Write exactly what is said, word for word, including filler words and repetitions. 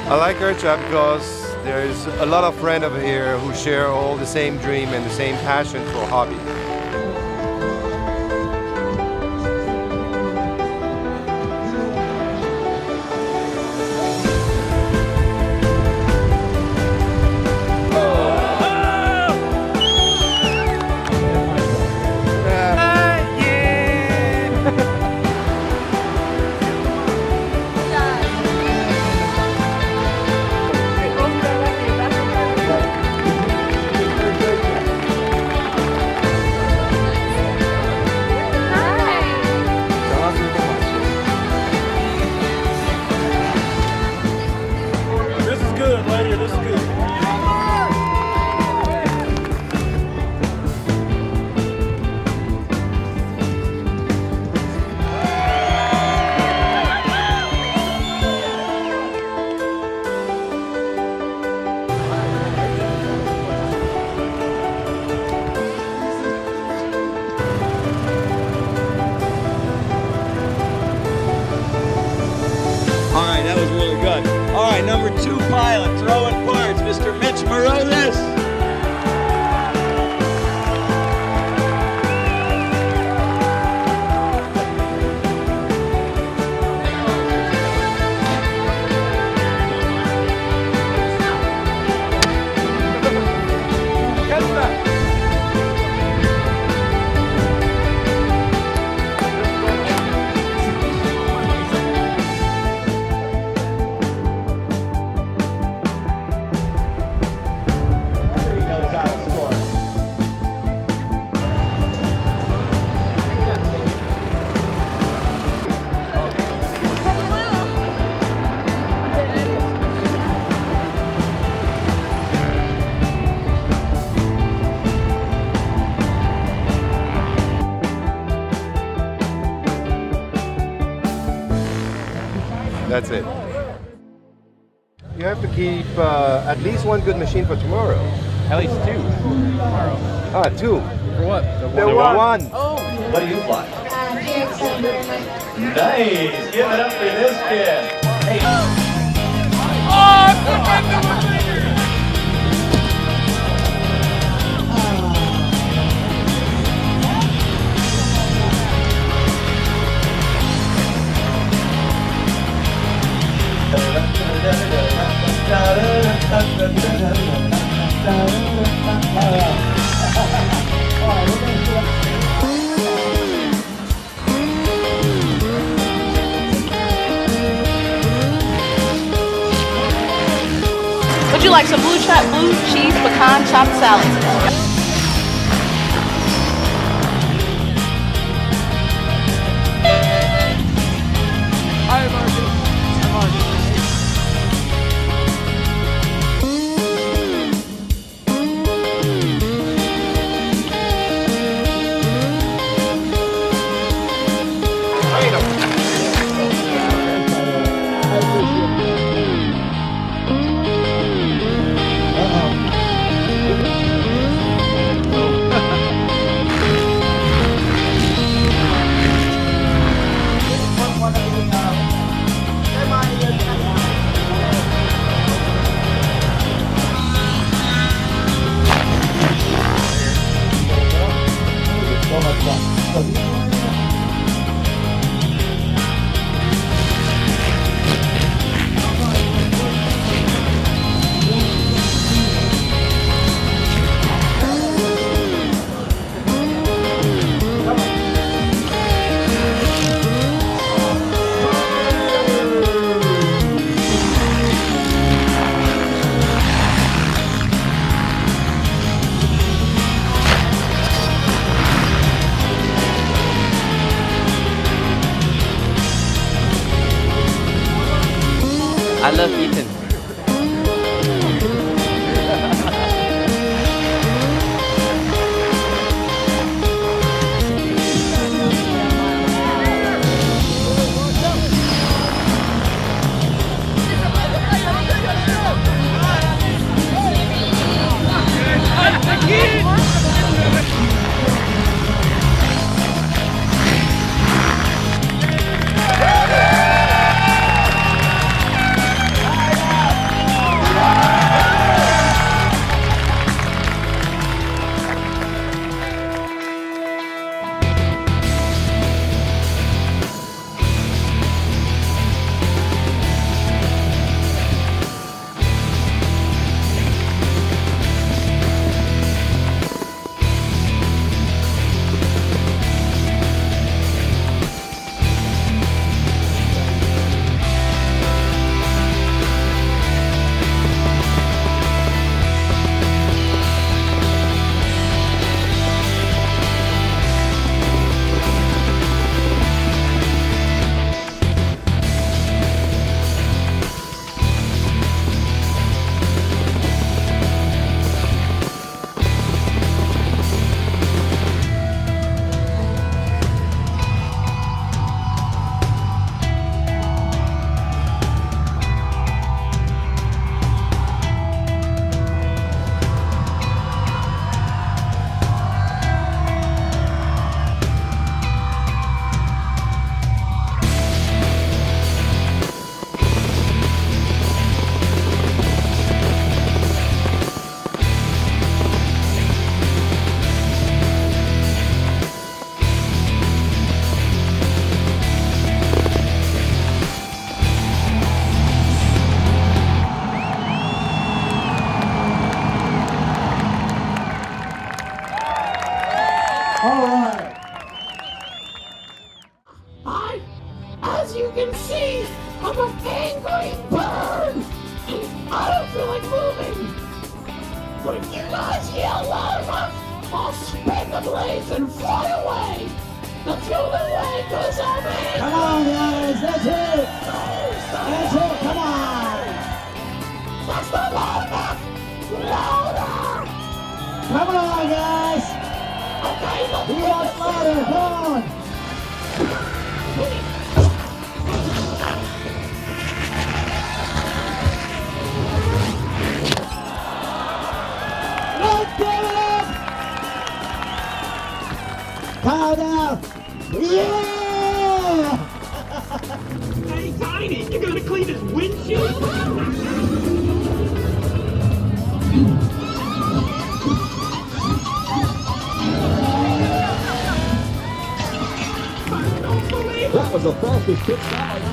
I like IRCHA because there's a lot of friends over here who share all the same dream and the same passion for hobby. All right, that was really good. All right, number two pilot, throwing parts, Mister Mitch Moronis. That's it. You have to keep uh, at least one good machine for tomorrow. At least two tomorrow. Ah, two. For what? The The one. one. Oh. What do you fly? Nice. Give it up for this kid. Hey. Oh, Would you like some blue, cho- blue cheese pecan chopped salad? I love Ethan. blades and fly away. The fueling way goes over. Come on, guys, that's it. That's it, come on. That's not loud enough. Louder. Come on, guys. Okay, the Be much louder, come on. Let's give it up. Pow down. Yeah. Hey, Tiny, you gonna clean his windshield? That was the fastest pit stop I've